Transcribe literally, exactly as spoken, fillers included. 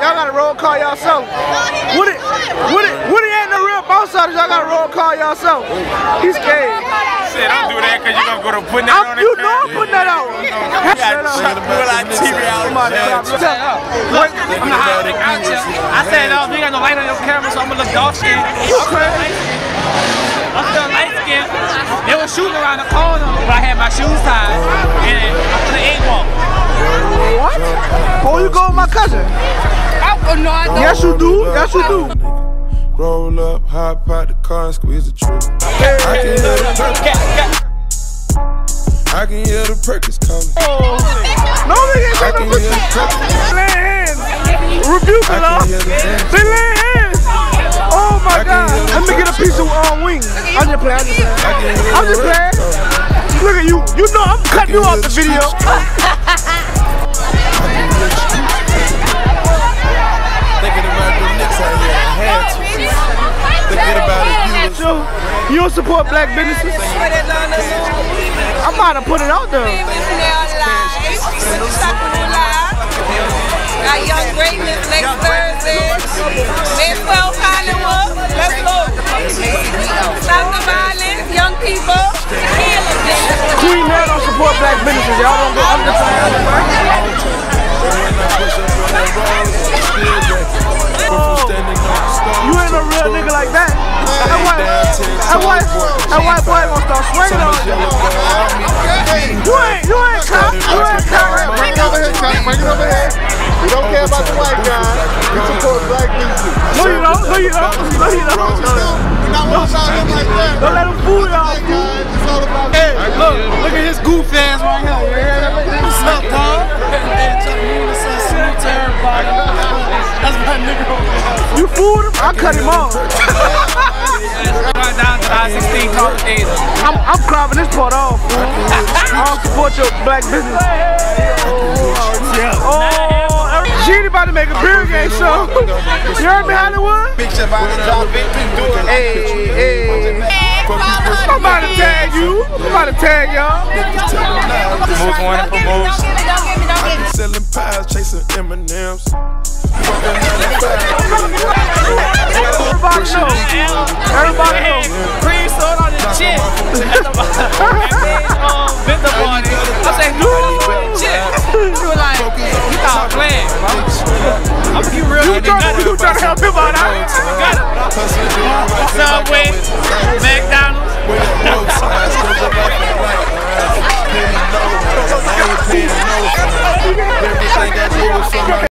y'all gotta roll call yourself. Woody, Woody, Woody ain't no real boss artist. Y'all gotta roll call yourself. He's scared. Shit, don't do that because you're gonna go to putting that on You know I'm putting that out. Shut the real like T V out. I said, no, you got no light on your camera, so I'm gonna look dark skinned. I'm still light skinned. They were shooting around the corner, but I had my shoes tied, and I put an eight walk. What? Oh, you go with my cousin? I, no, I don't. Yes, you do. Yes, you do. Roll up, hop out the car and squeeze the trigger. I can hear the Perkins. I can hear the Perkins coming. Oh. No, they ain't got no Perkins. Lay hands. Rebuke it, huh? They lay hands. Oh my God. Let me get a piece of um, wings. I'm just playing. I'm just playing. I'm just playing. Look at you. You know I'm cutting you off the video. Thinking about the Knicks out here. I had to. Thinking about it. So, you don't support black businesses? I'm about to put it out there. Got Young Greatness next Thursday. Next twelve Hollywood. Let's go. Stop the violence, young people. Queen man don't support black businesses. Y'all don't go. I'm just saying. Oh, you ain't no real nigga like that. That white, that white, that white boy gonna start swinging on you. You ain't, you ain't cop. You ain't cop. Bring it over here, cop. Bring it over here. We don't care about the white guy. We support black businesses. No, you don't. No, you don't. No, you don't. We're not worried about him like that. Don't let him fool y'all. It's all about Hey, look, look at his goof ass right here. What's up, dog? That's my nigga. You fooled him? I cut him off. Right down to I sixteen car days. I'm, I'm cropping this part off, fool. I don't support your black business. Oh, Genie about to make a beer game show. You heard me, Hollywood? Hey, hey. I'm about to tag you. I'm about to tag y'all. Most wanted promotion. Selling pies, chasing M and M's. Everybody know. Everybody know. Cream soda on the chip. um, Victor party. I said, no, chip. You were like, you thought playing, bro. I'm gonna be real. You trying to, try to help him out, huh? Got it. Subway, McDonald's. Everything I do is for my